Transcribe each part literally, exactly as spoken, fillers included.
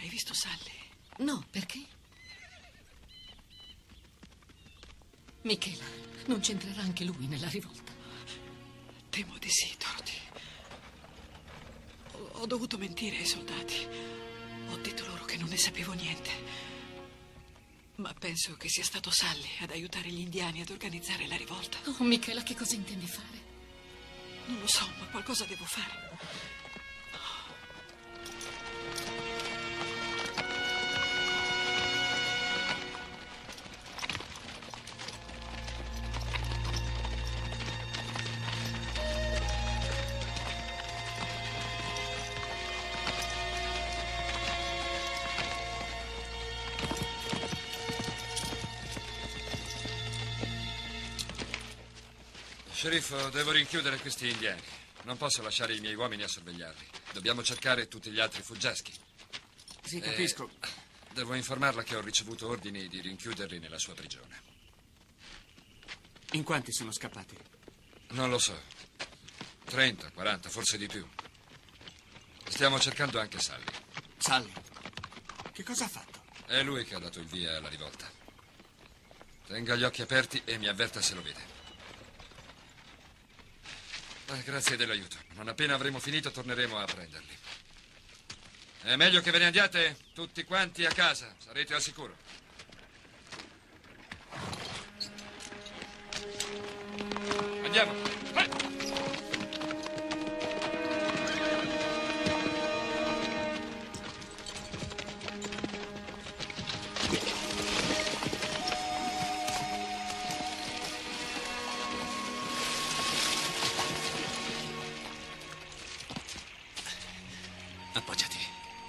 Hai visto Sally? No, perché? Michela, non c'entrerà anche lui nella rivolta? Temo di sì, Dorothy. Ho, ho dovuto mentire ai soldati. Ho detto loro che non ne sapevo niente. Ma penso che sia stato Sally ad aiutare gli indiani ad organizzare la rivolta. Oh, Michela, che cosa intendi fare? Non lo so, ma qualcosa devo fare. Sceriffo, devo rinchiudere questi indiani. Non posso lasciare i miei uomini a sorvegliarli. Dobbiamo cercare tutti gli altri fuggiaschi. Sì, capisco. E devo informarla che ho ricevuto ordini di rinchiuderli nella sua prigione. In quanti sono scappati? Non lo so. trenta, quaranta, forse di più. Stiamo cercando anche Sally. Sally? Che cosa ha fatto? È lui che ha dato il via alla rivolta. Tenga gli occhi aperti e mi avverta se lo vede. Ah, grazie dell'aiuto. Non appena avremo finito torneremo a prenderli. È meglio che ve ne andiate tutti quanti a casa. Sarete al sicuro. Andiamo. Vai. Appoggiati.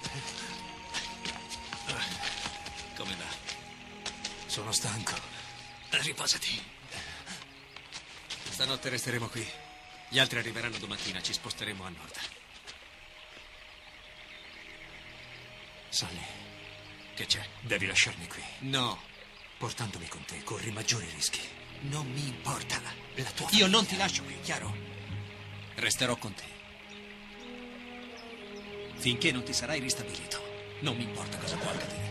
Come va? Sono stanco. Riposati. Stanotte resteremo qui. Gli altri arriveranno domattina. Ci sposteremo a nord. Sally, Che c'è? devi lasciarmi qui. No, Portandomi con te corri maggiori rischi. non mi importa. La tua Io famiglia. non ti lascio qui, chiaro? Resterò con te. Finché non ti sarai ristabilito. Non mi importa cosa può accadere.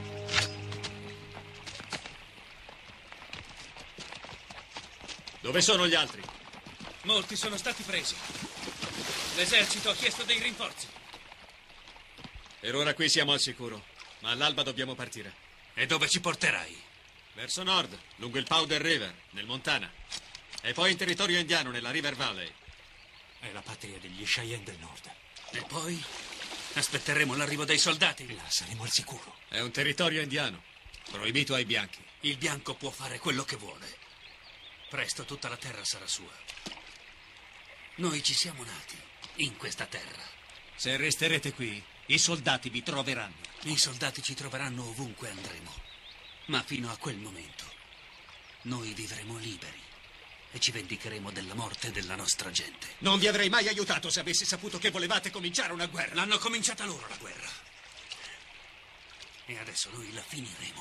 Dove sono gli altri? Molti sono stati presi. L'esercito ha chiesto dei rinforzi. Per ora qui siamo al sicuro, ma all'alba dobbiamo partire. E dove ci porterai? Verso nord, lungo il Powder River, nel Montana. E poi in territorio indiano, nella River Valley. È la patria degli Cheyenne del nord. E poi aspetteremo l'arrivo dei soldati. Là saremo al sicuro. È un territorio indiano, proibito ai bianchi. Il bianco può fare quello che vuole. Presto tutta la terra sarà sua. Noi ci siamo nati, in questa terra. Se resterete qui, i soldati vi troveranno. I soldati ci troveranno ovunque andremo. Ma fino a quel momento, noi vivremo liberi e ci vendicheremo della morte della nostra gente. Non vi avrei mai aiutato se avessi saputo che volevate cominciare una guerra. L'hanno cominciata loro la guerra. E adesso noi la finiremo.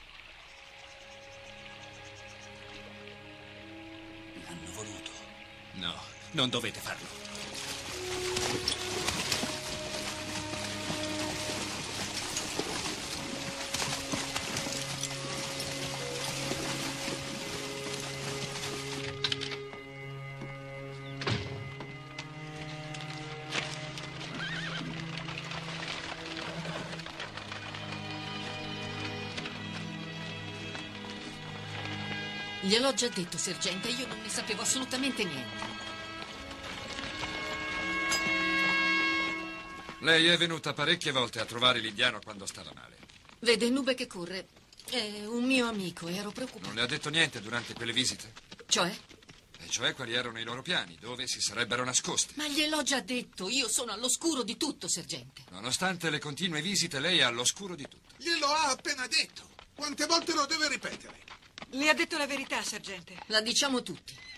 L'hanno voluto. No, non dovete farlo. Gliel'ho già detto, sergente, io non ne sapevo assolutamente niente. Lei è venuta parecchie volte a trovare l'indiano quando stava male. Vede, Nube che corre. È un mio amico e ero preoccupata. Non le ha detto niente durante quelle visite? Cioè? E cioè quali erano i loro piani, dove si sarebbero nascosti. Ma gliel'ho già detto, io sono all'oscuro di tutto, sergente. Nonostante le continue visite, lei è all'oscuro di tutto. Glielo ha appena detto. Quante volte lo deve ripetere? Le ha detto la verità, sergente. La diciamo tutti.